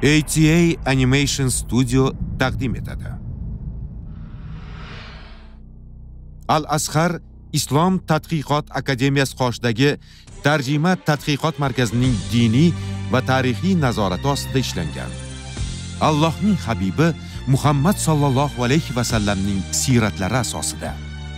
ATA Animation Studio taqdim etadi. Al-Azhar Islom tadqiqot akademiyasi qoshidagi tarjima tadqiqot markazining diniy va tarixiy nazorati ostida ishlangan. Allohning habibi Muhammad sallallohu alayhi va sallamning siratlari asosida.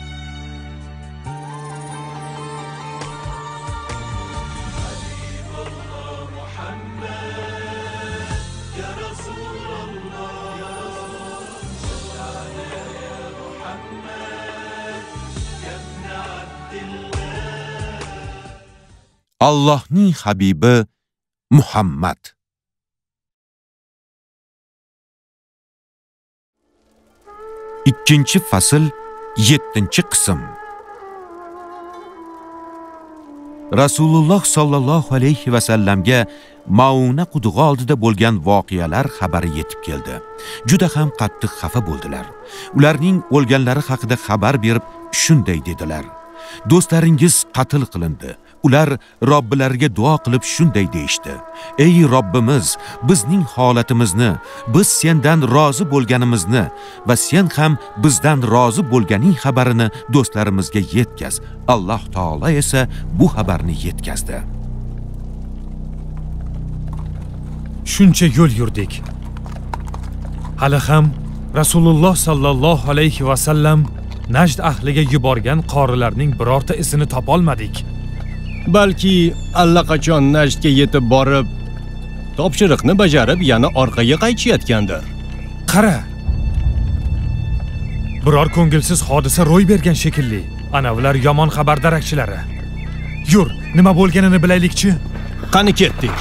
Allohning habibi Muhammad. Ikkinchi fasl, 7-qism. Rasululloh sallallohu alayhi va sallamga Mauna qudug'i oldida bo'lgan voqealar xabari yetib keldi. Juda ham qattiq xafa bo'ldilar. Ularning o'lganlari haqida xabar berib shunday dedilar: Do'stlaringiz qatl qilindi. Ular Robbilariga duo qilib shunday deyishdi: Ey Robbimiz, bizning holatimizni, biz sendan rozi bo'lganimizni va sen ham bizdan rozi bo'lganing xabarini do'stlarimizga yetkaz. Alloh taolo esa bu xabarni yetkazdi. Shuncha yo'l yurdik. Hali ham Rasululloh sallallohu alayhi va sallam Najd ahliga yuborgan qorilarning birorta isini topolmadik. Balki allaqachon Najdga yetib borib, topshiriqni bajarib yana orqaga qaytishayotgandir. Qara. Biror ko'ngilsiz hodisa ro'y bergan shekilli. Ana ular yomon xabar darakchilari. Yur, nima bo'lganini bilaylikchi. Qani ketdik.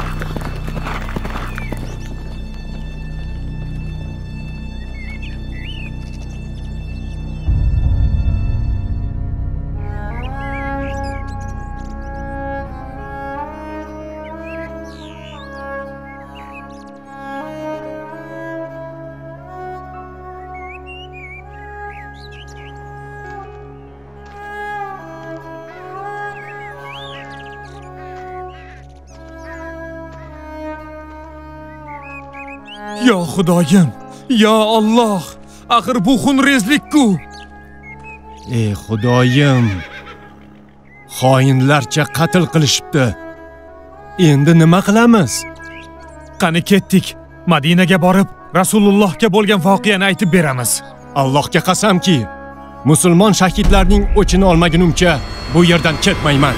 Ya Xudoyim, ya Alloh, axir bu xunrezlik-ku. Ey Xudoyim, xoinlarcha qatl qilishibdi. Endi nima qilamiz? Qani ketdik, Madinaga borib, Rasulullohga bo'lgan voqeani aytib beramiz. Allohga qasamki, musulmon shahidlarning o'chini olmagunimcha bu yerdan ketmayman.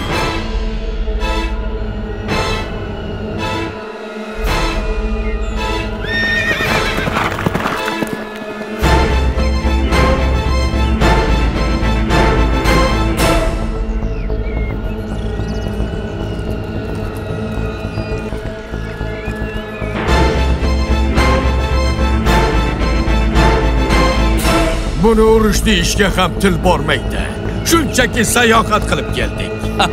Buni urush deyishga ham til bormaydi. Shunchaki sayohat qilib keldik.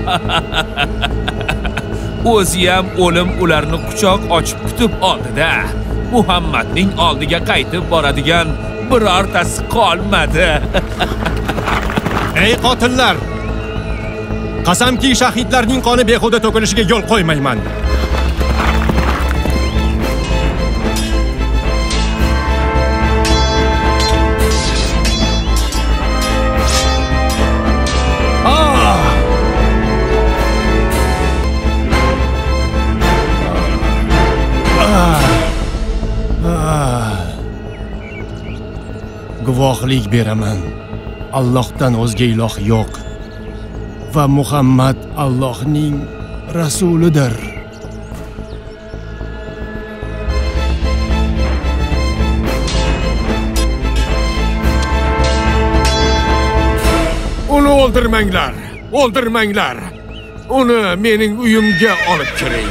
O'zi ham o'lim ularni quchoq ochib kutib oldi-da. Muhammadning oldiga qaytib boradigan birortasi qolmadi. Ey qotillar! Qasamki shahidlarning qoni behuda to'kilishiga yo'l qo'ymayman. Guvohlik beraman. Allohdan o'zga iloh yo'q va Muhammad Allohning rasulidir. Uni o'ldirmanglar, o'ldirmanglar. Uni mening uyimga olib kiring.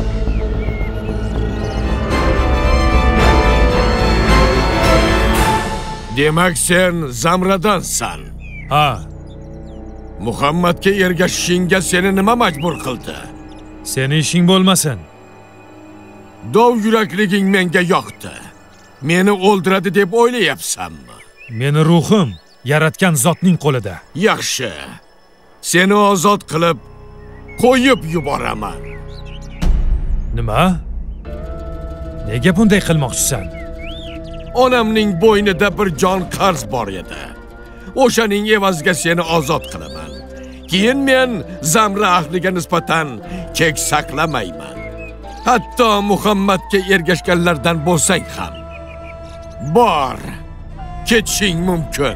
Demak sen Zamradansan. Ha. Muhammadga ergashishingga seni nima majbur qildi? Seni ishing bo'lmasin. Dov yurakliging menga yoqdi. Meni o'ldiradi deb o'ylayapsanmi? Meni ruhim yaratgan zotning qo'lida. Yaxshi. Seni ozod qilib qo'yib yuboraman. Nima? Nega bunday qilmoqchisan? Onamning bo'ynida bir jon qarz bor edi. O'shaning evaziga seni ozod qilaman. Keyin men Zamra ahliga nisbatan kek saqlamayman. Hatto Muhammadga ergashganlardan bo'lsang ham. Bor. Ketishing mumkin.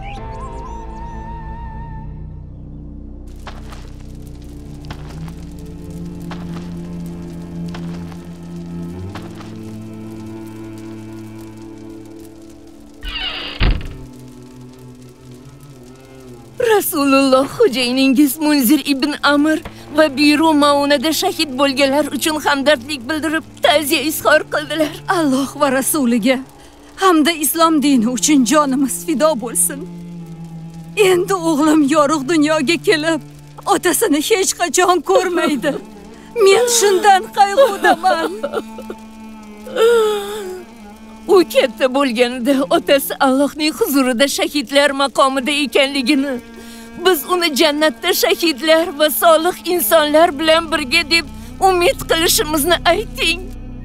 Rasululloh xo'jayiningiz Munzir ibn Amr va Biru Maunada shahid bo'lganlar uchun hamdardlik bildirib, ta'ziya izhor qildilar. Alloh va rasuliga hamda islom dini uchun jonimiz fido bo'lsin. Endi o'g'lim yorug' dunyoga kelib, otasini hech qachon ko'rmaydi. Men shundan qayg'udaman. U katta bo'lganida otasi Allohning huzurida shahidlar maqomida ekanligini, biz uni jannatda shahidlar va solih insonlar bilan birga deb umid qilishimizni ayting.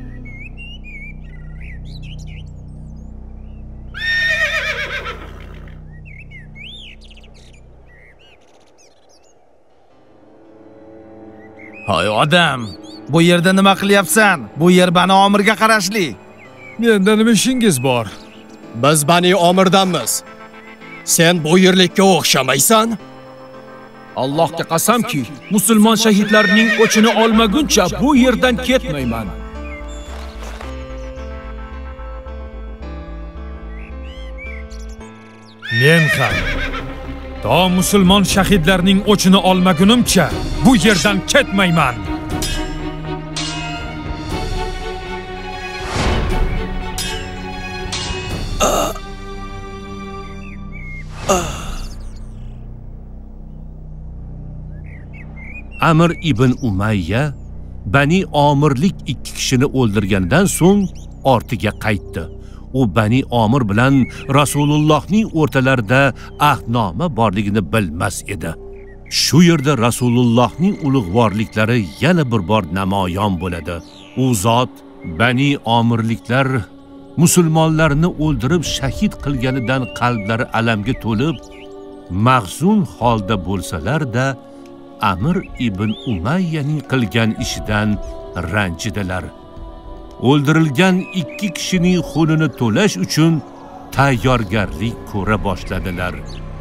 Hoy odam, bu yerda nima qilyapsan? Bu yer Bani Omirga qarashli. Menda nima ishingiz bor? Biz Bani Omirdanmiz. Sen bu yerlikka o'xshamaysan? Allohga qasamki, musulmon shahidlarining o'chini olmaguncha bu yerdan ketmayman. Men ham to musulmon shahidlarning o'chini olmagunimcha bu yerdan ketmayman. Amr ibn Umayya Bani Omirlik 2 kishini o'ldirgandan so'ng ortiga qaytdi. U Bani Omir bilan Rasulullohning o'rtalarida ahdnoma borligini bilmas edi. Shu yerda Rasulullohning ulug'vorliklari yana bir bor namoyon bo'ladi. U zot Bani Omirliklar musulmonlarni o'ldirib shahid qilganidan qalblari alamga to'lib, mahzun holda bo'lsalar-da, Amr ibn Umayyaning qilgan ishidan ranjidilar. O'ldirilgan 2 kishining xunini to'lash uchun tayyorgarlik ko'ra boshladilar.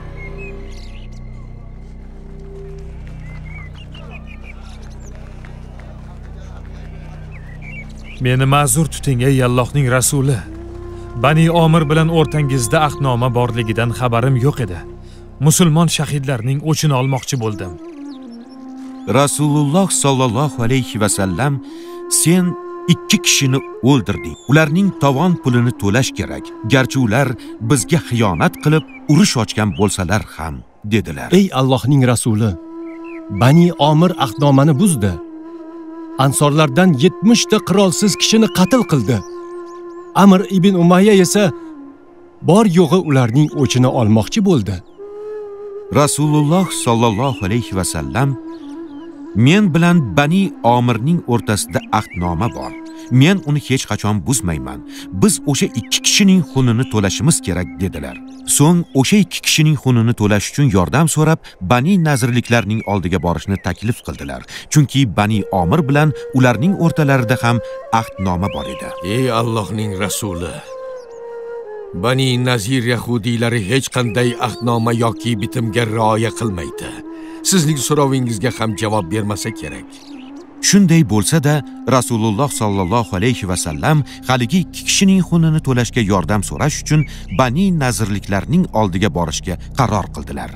Meni ma'zur tuting ey Allohning rasuli. Bani Omir bilan o'rtangizda ahdnoma borligidan xabarim yo'q edi. Musulmon shahidlarning o'chini olmoqchi bo'ldim. Rasululloh sallallohu alayhi va sallam, sen 2 kishini o'ldirding. Ularning tovon pulini to'lash kerak. Garchi ular bizga xiyonat qilib urush ochgan bo'lsalar ham, dedilar. Ey Allohning rasuli, Bani Omir ahdnomani buzdi. Ansorlardan 70 ta qirolsiz kishini qatl qildi. Amr ibn Umayya esa bor yo'g'i ularning o'chini olmoqchi bo'ldi. Rasululloh sallallohu alayhi va sallam, men bilan Bani Omirning o'rtasida ahdnoma bor. Men uni hech qachon buzmayman. Biz o'sha 2 kishining xunini to'lashimiz kerak, dedilar. So'ng o'sha 2 kishining xunini to'lash uchun yordam so'rab, Bani Nazrliklarning oldiga borishni taklif qildilar. Chunki Bani Omir bilan ularning o'rtalarida ham ahdnoma bor edi. Ey Allohning rasuli, Bani Nazir yahudiylari hech qanday ahdnoma yoki bitimga rioya qilmaydi. Sizning so'rovingizga ham javob bermasa kerak. Shunday bo'lsa-da, Rasululloh sallallohu alayhi va sallam haligi 2 kishining xunini to'lashga yordam so'rash uchun Bani Nazrliklarning oldiga borishga qaror qildilar.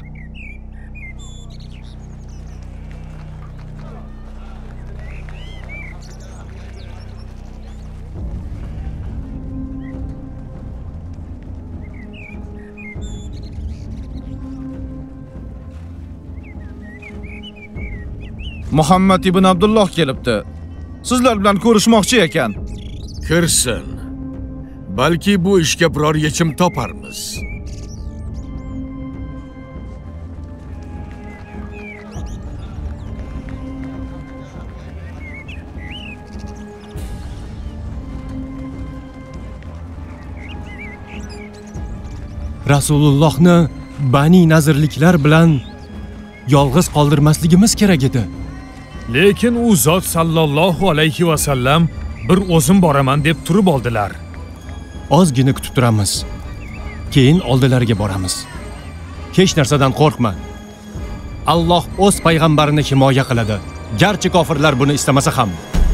Muhammad ibn Abdulloh kelibdi. Sizlar bilan ko'rishmoqchi ekan. Kirsin. Balki bu ishga biror yechim toparmiz. Rasulullohni Bani Nazirliklar bilan yolg'iz qoldirmasligimiz kerak edi. Lekin u zot sallallohu alayhi va sallam bir o'zim boraman deb turib oldilar. Ozgina kutib turamiz. Keyin oldilariga boramiz. Hech narsadan qo'rqma. Alloh o'z payg'ambarini himoya qiladi. Garchi kofirlar buni istamasa ham.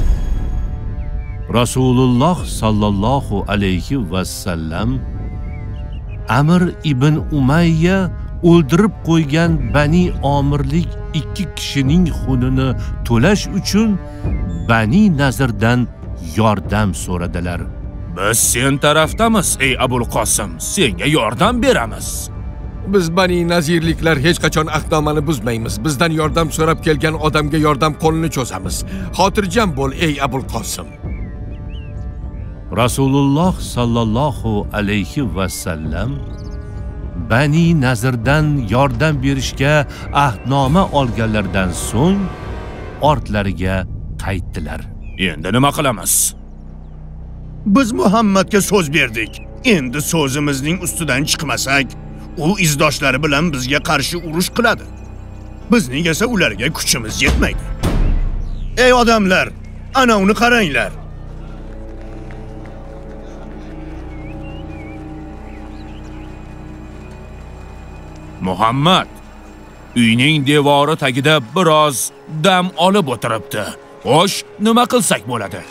Rasululloh sallallohu alayhi va sallam Amr ibn Umayya o'ldirib qo'ygan Bani Omirlik 2 kishining xunini to'lash uchun Bani Nazirdan yordam so'radilar. Biz sen tarafdamiz, ey Abul Qosim. Senga yordam beramiz. Biz Bani Nazirliklar hech qachon ahdnomani buzmaymiz. Bizdan yordam so'rab kelgan odamga yordam qo'lini cho'zamiz. Xotirjam bo'l, ey Abul Qosim. Rasululloh sallallohu alayhi va sallam Bani Nazirdan yordam berishga ahdnoma olganlardan so'ng ortlariga qaytdilar. Endi nima qilamiz? Biz Muhammadga so'z berdik. Endi so'zimizning ustidan chiqmasak, u izdoshlari bilan bizga qarshi urush qiladi. Bizning esa ularga kuchimiz yetmaydi. Ey odamlar, ana uni qaranglar. Muhammad uyning devori tagida biroz dam olib o'tiribdi. Xo'sh, nima qilsak bo'ladi?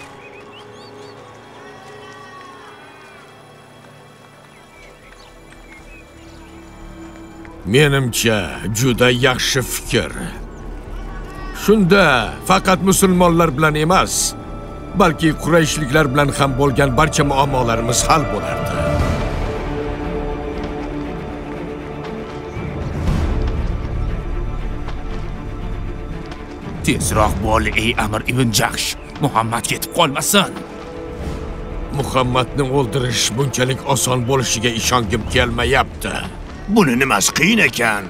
Menimcha, juda yaxshi fikr. Shunda faqat musulmonlar bilan emas, balki Qurayshliklar bilan ham bo'lgan barcha muammolarimiz hal bo'lardi. Tezroq bo'l, ey Amr ibn Jahsh. Muhammad ketib qolmasin. Muhammadni o'ldirish bunchalik oson bo'lishiga ishongim kelmayapti. Buni nimasi qiyin ekan?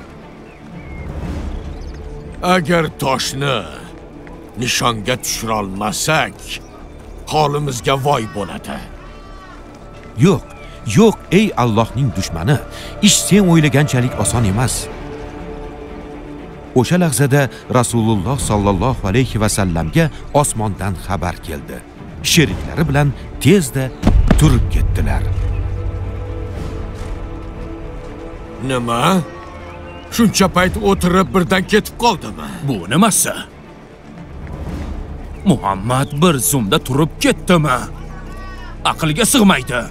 Agar toshni nishonga tushira olmasak, holimizga voy bo'ladi. Yo'q, ey Allohning dushmani. Ish sen o'ylaganchalik oson emas. O'sha lahzada Rasululloh sallallohu alayhi va sallamga osmondan xabar keldi. Sheriklari bilan tezda turib ketdilar. Nima? Shuncha payt o'tirib birdan ketib qoldimi? Bu nimasi? Muhammad bir zumda turib ketdimi? Aqlga sig'maydi.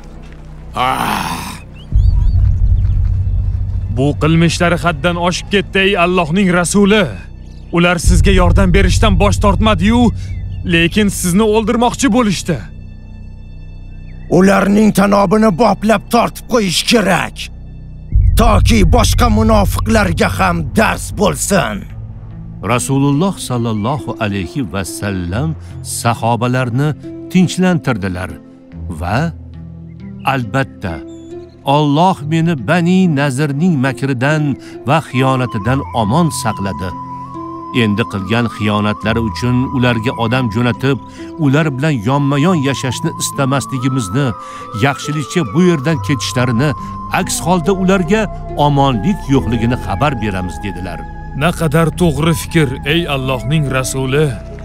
Bu qilmishlari haddan oshib ketdi, ey Allohning rasuli. Ular sizga yordam berishdan bosh tortmadi-yu, lekin sizni o'ldirmoqchi bo'lishdi. Ularning tanobini boplab tortib qo'yish kerak. Toki boshqa munofiqlarga ham dars bo'lsin. Rasululloh sallallohu alayhi va sallam sahobalarni tinchlantirdilar va albatta Alloh meni Bani Nazirning makridan va xiyonatidan omon saqladi. Endi qilgan xiyonatlari uchun ularga odam jo'natib, ular bilan yonma-yon yashashni istamasligimizni, yaxshilikcha bu yerdan ketishlarini, aks holda ularga omonlik yo'qligini xabar beramiz dedilar. Naqadar to'g'ri fikr, ey Allohning rasuli.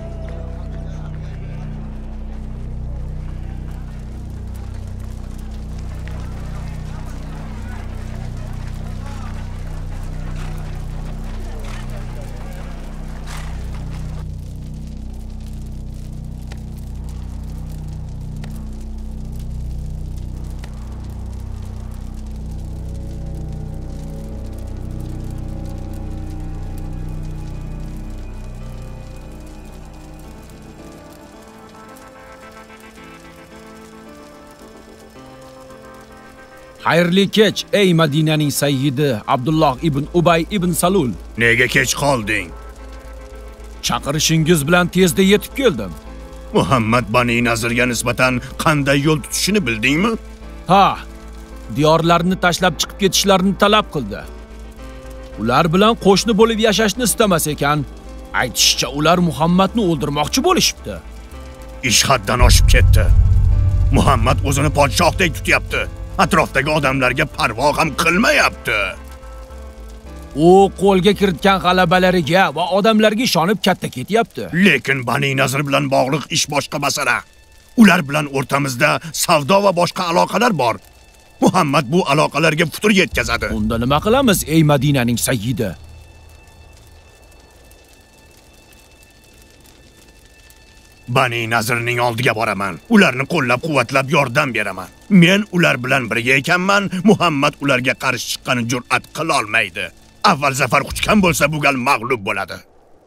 Xayrli kech, ey Madinaning sayyidi Abdulloh ibn Ubay ibn Salul. Nega kech qolding? Chaqirishingiz bilan tezda yetib keldim. Muhammad Bani Nazirga nisbatan qanday yo'l tutishini bildingmi? Ha, diyorlarni tashlab chiqib ketishlarini talab qildi. Ular bilan qo'shni bo'lib yashashni istamas ekan, aytishicha ular Muhammadni o'ldirmoqchi bo'lishibdi. Ish haddan oshib ketdi. Muhammad o'zini podshohdek tutyapti. atrofdagi odamlarga parvo ham qilmayapti. U qo'lga kiritgan g'alabalariga va odamlarga ishonib katta ketyapti. Lekin Bani Nazir bilan bog'liq ish boshqa masala. Ular bilan o'rtamizda savdo va boshqa aloqalar bor. Muhammad bu aloqalarga putur yetkazadi. Unda nima qilamiz, ey Madinaning sayyidi? Bani Nazirning oldiga boraman. Ularni qo'llab-quvvatlab yordam beraman. Men ular bilan birga ekanman. Muhammad ularga qarshi chiqqani jur'at qila olmaydi. Avval zafar quchgan bo'lsa, bu gal mag'lub bo'ladi.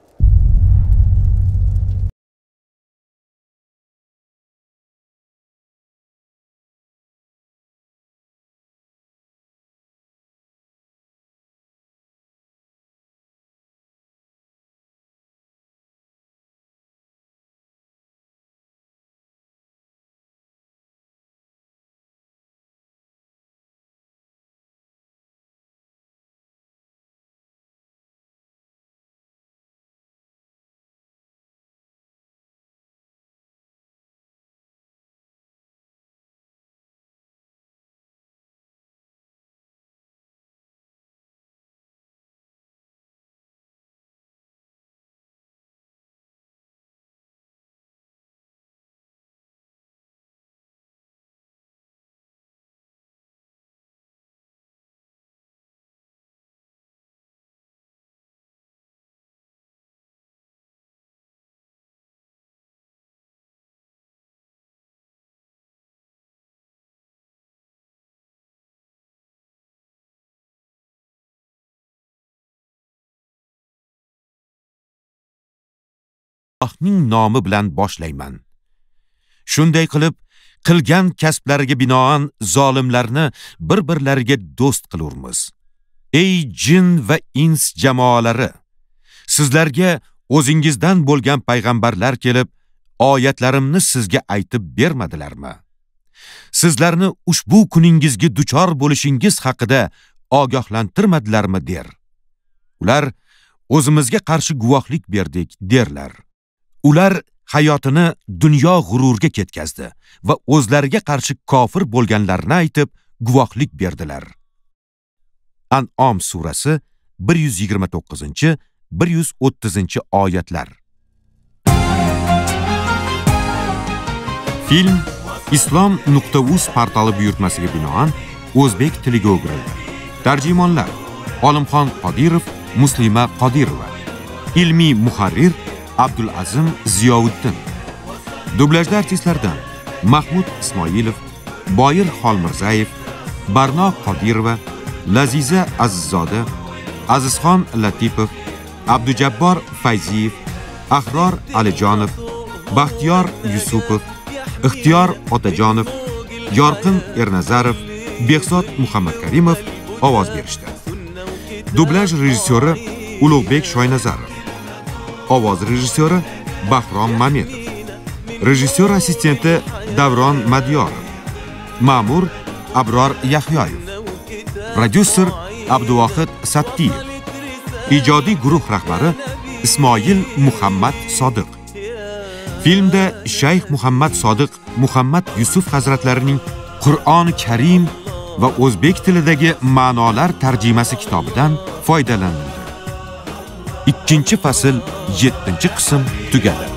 Allohning nomi bilan boshlayman. Shunday qilib, qilgan kasblariga binoan zolimlarni bir-birlariga do'st qilurmiz. Ey jin va ins jamoalari, sizlarga o'zingizdan bo'lgan payg'ambarlar kelib, oyatlarimni sizga aytib bermadilarmi? Sizlarni ushbu kuningizga duchor bo'lishingiz haqida ogohlantirmadilarmi der. Ular o'zimizga qarshi guvohlik berdik derlar. Ular hayotini dunyo g'ururga ketkazdi va o'zlariga qarshi kofir bo'lganlarni aytib guvohlik berdilar. An'om surasi 129-130 oyatlar. Film islom.uz portali buyurtmasiga binoan o'zbek tiliga o'girildi. Tarjimonlar: Olimxon Qodirov, Muslima Qodirova. Ilmiy muharrir Abdulazim Ziyovuddin. Dublajda artistlardan Mahmud Ismoilov, Boyir Xolmirzayev, Barno Qodirova, Laziza Azizzoda, Azizxon Latipov, Abdujabbor Fayziyev, Ahror Alijonov, Baxtiyor Yusupov, Ixtiyor Otajonov, Yorqin Ernazarov, Behzod Muhammadkarimov ovoz berishdi. Dublaj rejissyori Ulug'bek Shoynazarov. Ovoz rejissyori Bahrom Mamedov. Rejissyor assistenti Davron Madiyorov. Ma'mur Abror Yahyoyev. Prodyuser Abduvohid Sattiyev. Ijodiy guruh rahbari Ismoil Muhammad Sodiq. Filmda Shayx Muhammad Sodiq Muhammad Yusuf hazratlarining Qur'oni Karim va o'zbek tilidagi ma'nolar tarjimasi kitobidan foydalanildi. 2-fasl 7-qism tugadi.